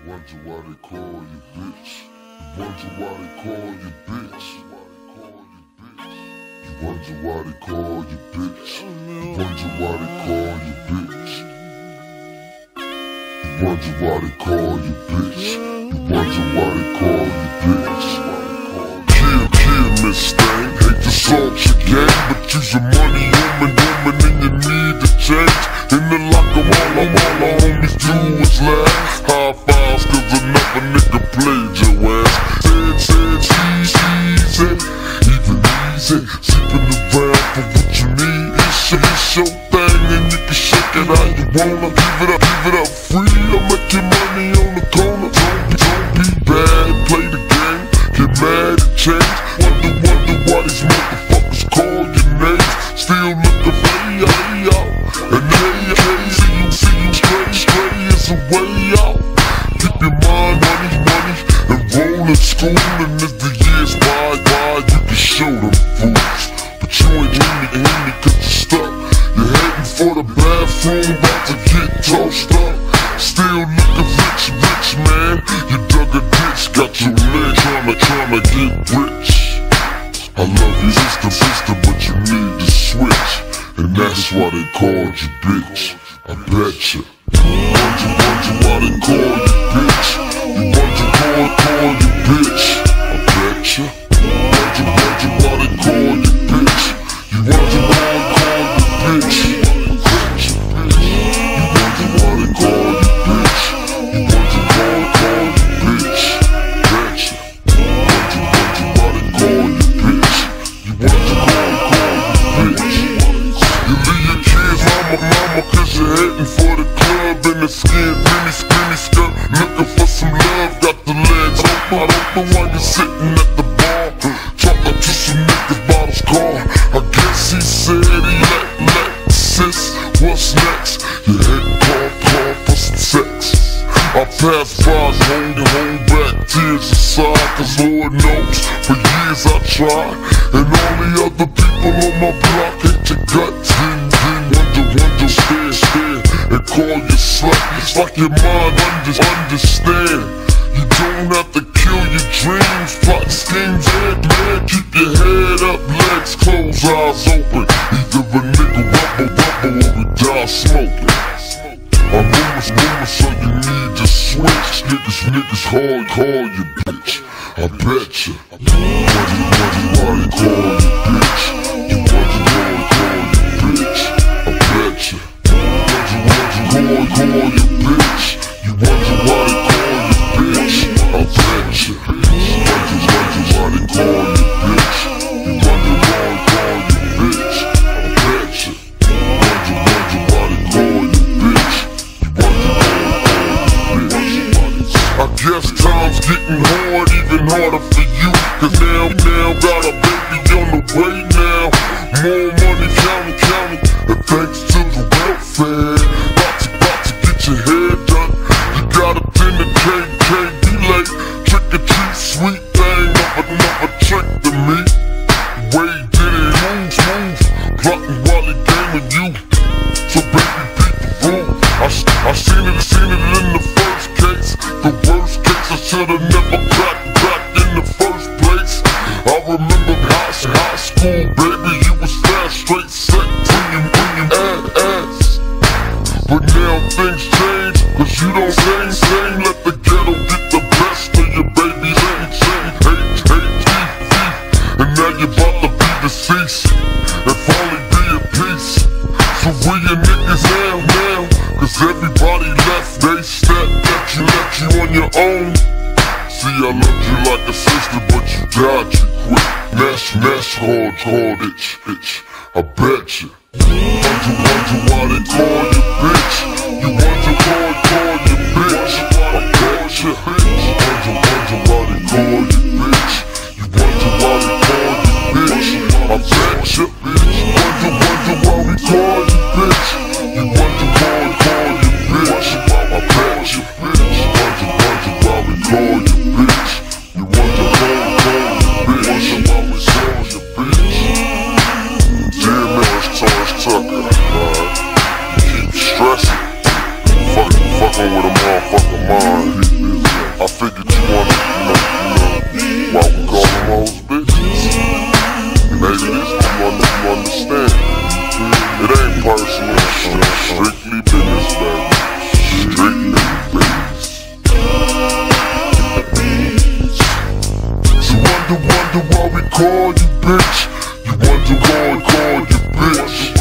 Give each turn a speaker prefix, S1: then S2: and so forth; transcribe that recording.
S1: wonder why they call you bitch. You wonder why they call you bitch. You wonder why they call you bitch. You wonder why they call you bitch. You wonder why they call you bitch. You wonder why they call you bitch. Kill Miss Stain, hate to salt your game, but you's a money woman, and you need to change. In the locker, all the homies do is laugh. High fives, cause another nigga played your ass. Said, easy, even easy. Sleeping around for what you need. It's your thing, and you can shake it how you wanna. Give it up free. I'll make your money on the corner. Don't be bad, play the game. Get mad and change. Wonder why these motherfuckers call your names. Still looking for out. And see you stray is a way out. Keep your mind money, and roll in school. And as the years by, you can show them fools. But you ain't leaning cause you're stuck. You're heading for the bathroom, about to get tossed up. Still looking rich, man. You dug a ditch, got your legs tryna get rich. I love you, sister, but you need to switch. And that's why they called you bitch. I betcha. Wonder why they call you bitch. You wonder call you bitch. I betcha. Wonder why they call you bitch. You wonder call you bitch. I betcha. You wonder why they call you bitch. You wonder call you bitch. Betcha. Wonder why they call you bitch. You wonder call you bitch. You leave your kids, mama, cause you're heading for the club in the skinny skirt, looking for some love, got the legs open. I don't know why you're sitting at the bar, talking to some niggas about his car. I guess he said he let sis, what's next? You heading call for some sex. I pass by, hold back, tears aside, cause Lord knows, for years I tried, and all the other people on my block hate your guts. Wonder, stare, and call you slut. It's like your mind understand. You don't have to kill your dreams, plot schemes, man. Keep your head up, legs closed, eyes open. Either a nigga rubble, or we die smoking. I'm rumors, so you need to switch. Niggas call you bitch. I betcha. Wonder why they call you bitch. You wonder why they call you bitch. I betcha. Wonder call you bitch. You wonder why they call you bitch. I betcha. Wonder why they call you bitch. You wonder why they call you bitch. I betcha. Wonder why they call you bitch. You wonder why they call you bitch. I guess time's getting hard, even harder for you. Cause now got a baby on the way now. More money counting, and thanks to the welfare. About to get your hair done. You got a dinner cake, be late. Trick or treat, sweet thing, never trick to me. Way did it move, plotting while he gaming you. So baby, beat the rule. I seen it in the first case. The worst case, I should've never cracked back in the first place. I remember high school, baby, you was fast, straight set, bring your ass. But now things change, cause you don't sing, let the ghetto get the best of your baby. Hate, and now you're about to be deceased, and finally be at peace. So where your niggas now, cause everybody left, they left you on your own. See, I loved you like a sister, but you died too quick. Nash hard itch, I betcha. Wonder why they call you bitch. You wonder call you bitch. I betcha. Wonder why they call you bitch. You wonder why they call you bitch. I betcha. Wonder why we call you bitch. You wonder call you bitch. I betcha. Wonder why we call you bitch. You wonder call you bitch. Why we call you bitch. Dear man, it's Torrance Tucker. Keep stressing. Fucking with a motherfucker mind. bitch. You wonder why I call you bitch.